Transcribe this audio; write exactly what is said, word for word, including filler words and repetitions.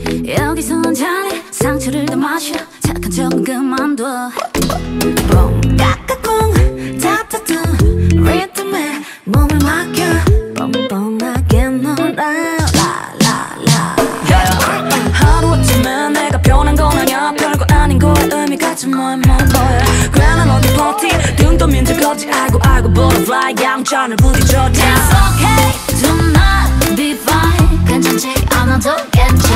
여기서 잔에 상처를 더 마셔. 착한 척은 그만둬. 뽕 까까꿍 타타투 리듬에 몸을 맡겨. 뻔뻔하게 놀아 라라라. 하루아침에 내가 변한 건 아냐. 별거 아닌 거에 의미 같은 뭐야 뭐 뭐야. 괜한 어디 버티 등 떠민 적 없지. 알고 알고 butterfly 양천을 부딪혀. It's okay do not be fine. 괜찮지 않아도 괜찮아.